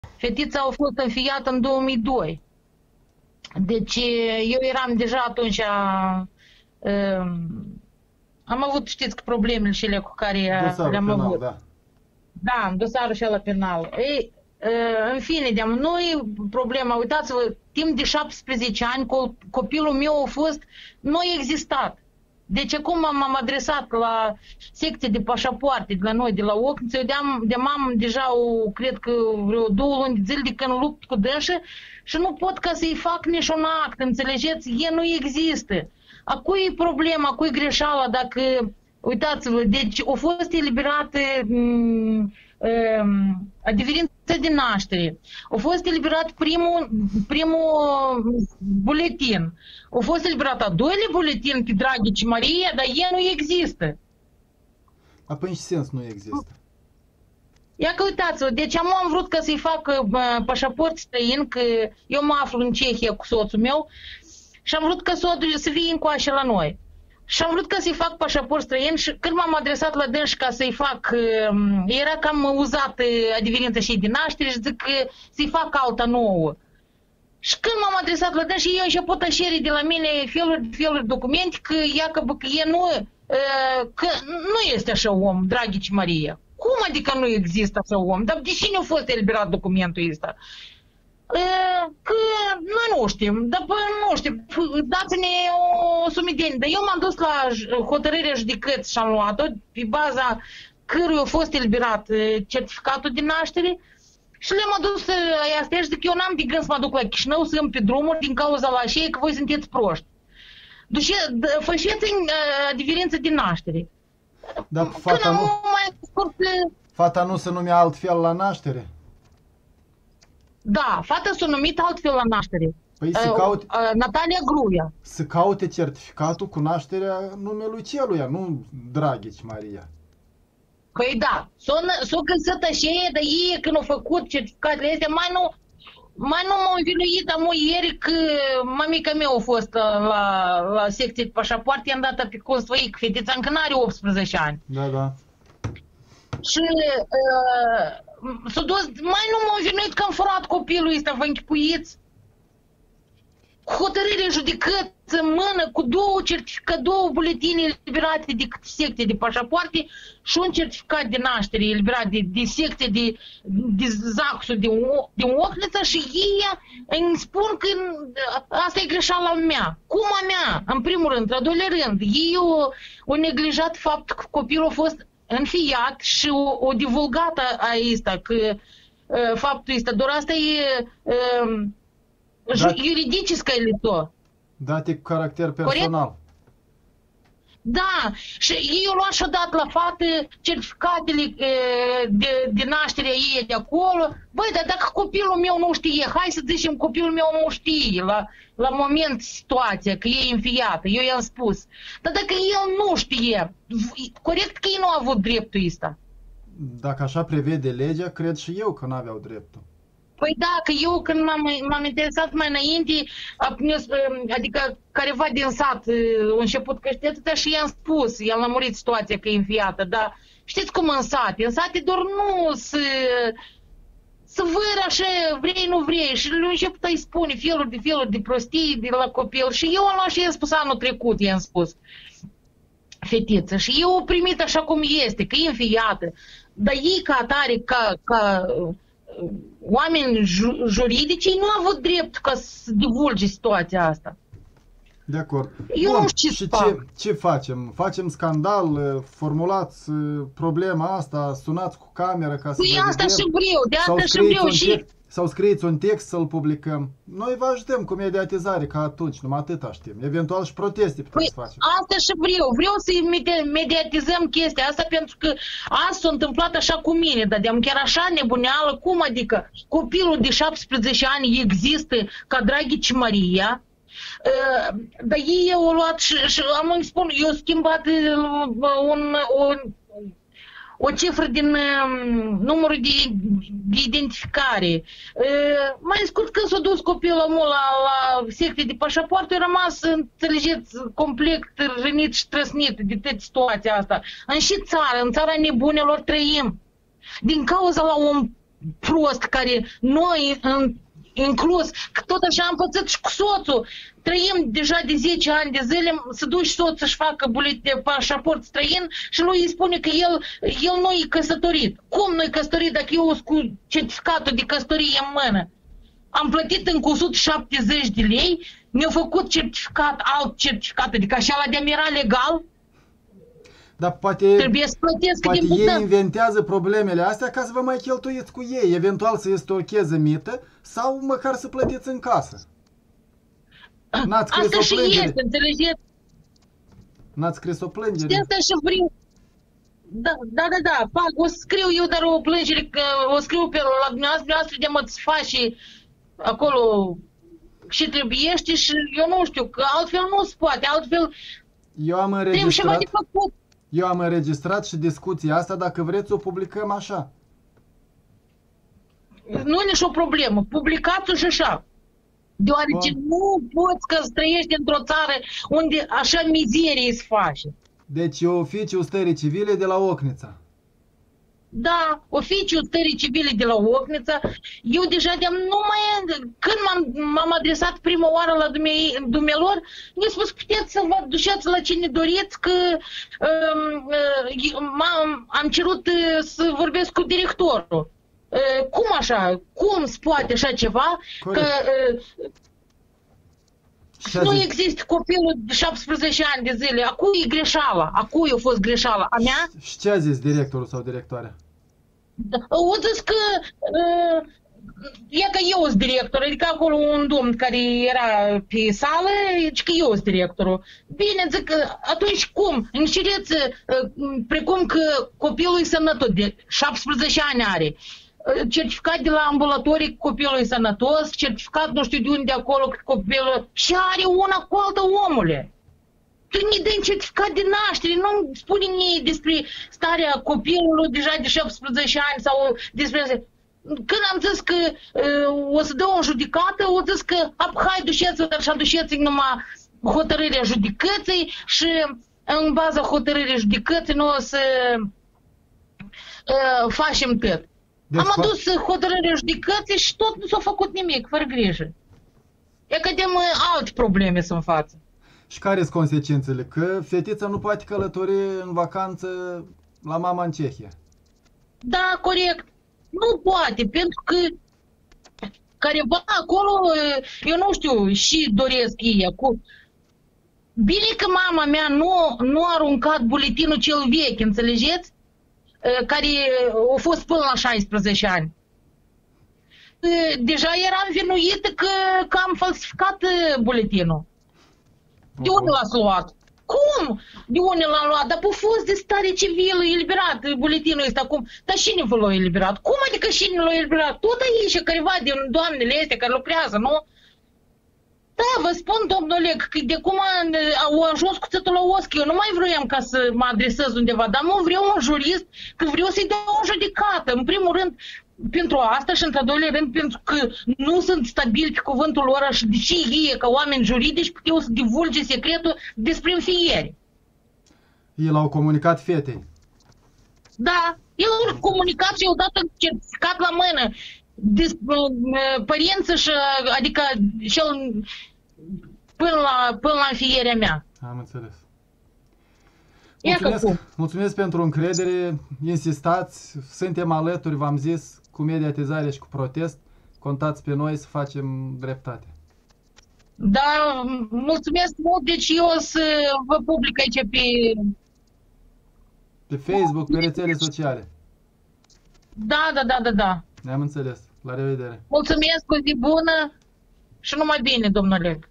Fetița a fost înfiată în 2002. Deci eu eram deja atunci, am avut, știți, problemele și cu care Dosarul le-am penal, avut. da. Da, dosarul și ăla penal. Ei, în fine, noi problema, uitați-vă, timp de 17 ani copilul meu a fost, nu a existat. Deci acum m-am adresat la secție de pașapoarte de la noi, de la Ocniță, eu am deja, cred că vreo 2 luni de zile de când lupt cu dânsă și nu pot ca să-i fac nici un act, înțelegeți? Ei nu există. A cui e problema, a cui e greșeala dacă, uitați-vă, deci a fost eliberată adeverința de naștere, a fost eliberat primul buletin, a fost eliberat al doilea buletin pe Dragici Maria, dar el nu există. Apoi în ce sens nu există? Ia că uitați-vă, deci am vrut ca să-i fac pașaport străin, că eu mă aflu în Cehia cu soțul meu și am vrut ca să fie încoace la noi. Și am vrut ca să-i fac pașaport străin și când m-am adresat la dâns ca să-i fac, era cam uzat adeverința și de naștere și zic că să-i fac alta nouă. Și când m-am adresat la dâns și eu și-a pot așeri de la mine feluri de documente că că e nu, că nu este așa om, Dragici Maria. Cum adică nu există așa om? Dar de cine a fost eliberat documentul ăsta? Că noi nu știm, dar nu știu, dați-ne o sumedenie. Dar eu m-am dus la hotărârea judecății și am luat-o pe baza căruia a fost eliberat certificatul de naștere și le-am adus astea și zic eu n-am de gând să mă duc la Chișinău să îmi pe drumuri din cauza la aceea că voi sunteți proști. Făceți adeverință de naștere. Dar fata nu se numea altfel la naștere? Da, fata s-a numit altfel la naștere. Păi Natalia Gruia. Să caute certificatul cu nașterea numelui celuia, nu Dragici Maria. Păi da, s-a găsit așa, dar ei când au făcut certificatele astea, mai nu m-au învinuit amu ieri că mamica mea a fost la secție de pașapoarte, i-am dat pe consfăic, fetița încă n-are 18 ani. Da, da. Și s-a dus, mai nu m-au învinuit că am furat copilul ăsta, vă închipuiți? Hotărâre judecăți în mână cu două buletine eliberate de secție de pașapoarte și un certificat de naștere eliberat de secție de Zaxul din Ocnița și ei îmi spun că asta e greșeala mea. Cum a mea? În primul rând, în doilea rând, ei au neglijat faptul că copilul a fost înfiat și o divulgat asta, că faptul ăsta, doar asta e юридическое лицо. Date cu caracter personal. Corect? Da, și ei au luat și-o dat la fată certificatele de naștere a ei de acolo. Băi, dar dacă copilul meu nu știe, hai să zicem copilul meu nu știe la moment situația, că e înfiată, eu i-am spus. Dar dacă el nu știe, corect că ei nu au avut dreptul ăsta. Dacă așa prevede legea, cred și eu că n-aveau dreptul. Păi da, că eu când m-am interesat mai înainte, adică careva din sat a început că știți, dar și i-am spus, i-am lămurit situația că e înfiată, dar știți cum în sate doar nu să văd așa, vrei, nu vrei, și lui început îi spune feluri de prostii de la copil și eu am luat și i-am spus anul trecut, i-am spus, fetiță, și eu o primit așa cum este, că e înfiată, dar ei ca atare, ca oameni juridici nu au avut drept ca să divulge situația asta. De acord. Eu Bun, nu știu și ce facem? Facem scandal? Formulați problema asta? Sunați cu camera ca să păi vă asta vedem? și vreau, de asta și vreau și... Sau scrieți un text să-l publicăm. Noi vă ajutăm cu mediatizare ca atunci, numai atâta știm. Eventual și proteste putem să facem. Asta și vreau să mediatizăm chestia asta pentru că asta s-a întâmplat așa cu mine, dar de-am chiar așa nebuneală, cum adică copilul de 17 ani există ca Dragici Maria, dar ei au luat și am îmi spun, eu schimbat o cifră din numărul de identificare. Mai scurt, când s-a dus copilul la secție de pașapoarte, a rămas, înțelegeți, complet rănit și trăsnit de toată situația asta. În țara nebunilor trăim. Din cauza la un prost care noi, inclus, că tot așa am pățit și cu soțul. Trăim deja de 10 ani de zile, să duci soțul să-și facă de pașaport străin și lui îi spune că el nu e căsătorit. Cum nu e căsătorit dacă eu sunt cu certificatul de căsătorie în mână? Am plătit încă 170 de lei, mi-au făcut certificat, alt certificat, adică așa la de-am era legal. Dar poate, trebuie să plătesc poate din ei inventează problemele astea ca să vă mai cheltuiți cu ei, eventual să stocheze mită sau măcar să plătiți în casă. N-ați scris asta o și plângere. este, înțelegeți? N-ați scris o plângere. Asta și vreau. Da, fac, o să scriu eu, dar o plângere, o scriu pe la dumneavoastră de mă faci și acolo și trebuiește și eu nu știu, că altfel nu se poate, altfel trebuie ceva de făcut. Eu am înregistrat și discuția asta, dacă vreți o publicăm așa. Nu e nicio problemă, publicați-o și așa. Deoarece nu poți că trăiești într-o țară unde așa mizerie se face. Deci e oficiul stării civile de la Ocnița. Da, oficiul stării civile de la Ocnița. Eu deja când m-am adresat prima oară la dumnealor, mi-a spus puteți să vă duceți la cine doriți, că am cerut să vorbesc cu directorul. Cum așa? Cum se poate așa ceva? Corect. Că nu există copilul de 17 ani de zile. A cui e greșeala? A cui a fost greșeala? A mea? Și ce a zis directorul sau directoarea? O zis că e că eu sunt director, adică acolo un domn care era pe sală, zice că eu sunt directorul. Bine, zic, atunci cum? Înșireți, precum că copilul e sănătos, de 17 ani are. Certificat de la ambulatorii copilul e sănătos, certificat nu știu de unde acolo că copilul și are una cu altă, omule. Tu ne dai certificat de naștere, nu spune nici despre starea copilului deja de 17 ani sau despre... Când am zis că o să dau o judecată, o zis că hai duceți-vă, dar și aduceți numai hotărârea judecății și în baza hotărârii judecății noi o să facem tot. Deci am adus hotărârea judecății și tot nu s-a făcut nimic, fără grijă. E că de alte probleme sunt în față. Și care sunt consecințele? Că fetița nu poate călători în vacanță la mama în Cehia. Da, corect. Nu poate, pentru că careva acolo, eu nu știu, și doresc ei. Bine că mama mea nu a aruncat buletinul cel vechi, înțelegeți? Care a fost până la 16 ani. Deja eram vinuită că am falsificat buletinul. De unde l-ați luat? Cum? De unde l-am luat? Dar a fost de stare civilă eliberat buletinul ăsta acum. Dar cine vă l-a eliberat? Cum adică cine l-a eliberat? Tot aici, careva din doamnele astea care lucrează, nu? Da, vă spun, domnule, că de cum au ajuns cu țătul la osc, eu nu mai vroiam ca să mă adresez undeva, dar nu vreau un jurist, că vreau să-i dau o judecată. În primul rând, pentru asta și într-al doilea rând, pentru că nu sunt stabili pe cuvântul lor și de ce ei, ca oameni juridici, puteau să divulge secretul despre înfieri. Ei l-au comunicat fetei. Da, el l-a comunicat și i-au dat un certificat la mână. Părință și, adică, până la înfierea mea. Am înțeles. Mulțumesc, mulțumesc pentru încredere, insistați, suntem alături, v-am zis, cu mediatizare și cu protest, contați pe noi să facem dreptate. Da, mulțumesc mult, deci eu o să vă public aici pe Facebook, pe rețele sociale. Da. Ne-am înțeles. La revedere. Mulțumesc, o zi bună și numai bine, domnule.